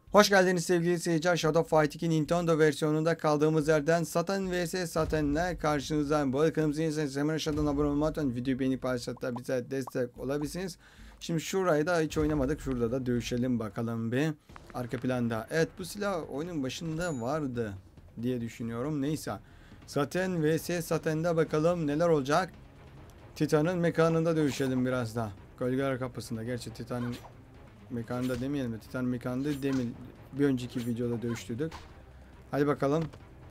Hoş geldiniz sevgili seyirciler. Shadow Fight 2 Nintendo versiyonunda kaldığımız yerden Satan vs Satan'la karşınızdayım. Bu arada kanalımıza yeniyseniz hemen aşağıdan abone olmayı unutmayın. Videoyu beğenip paylaşarak bize destek olabilirsiniz. Şimdi şurayı da hiç oynamadık. Şurada da dövüşelim bakalım bir. Arka planda. Evet, bu silah oyunun başında vardı diye düşünüyorum. Neyse. Satan vs Satan'da bakalım neler olacak. Titan'ın mekanında dövüşelim biraz daha. Gölgeler kapısında. Gerçi Titan'ın mekanında demeyelim de Titan mekanında demin bir önceki videoda dövüştürdük. Hadi bakalım.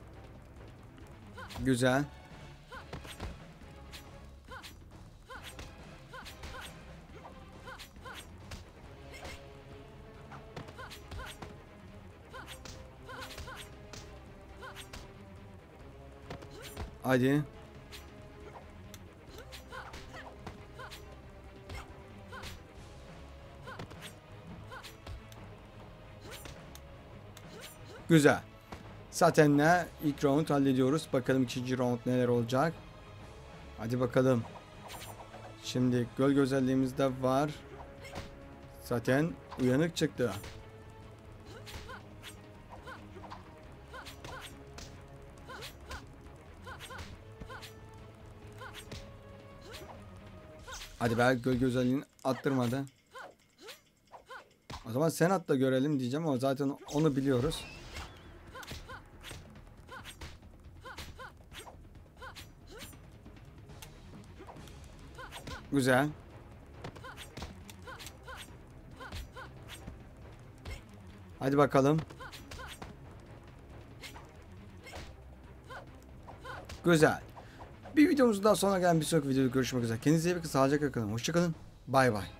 Güzel. Hadi. Güzel. Zaten ilk round hallediyoruz. Bakalım ikinci round neler olacak. Hadi bakalım. Şimdi gölge özelliğimiz de var. Zaten uyanık çıktı. Hadi be, gölge özelliğini attırmadı. O zaman sen at da görelim diyeceğim ama zaten onu biliyoruz. Güzel. Hadi bakalım. Güzel. Bir videomuzun daha sonuna gelen bir sonraki videoda görüşmek üzere. Kendinize iyi bakın. Sağlıcakla kalın. Hoşçakalın. Bay bay.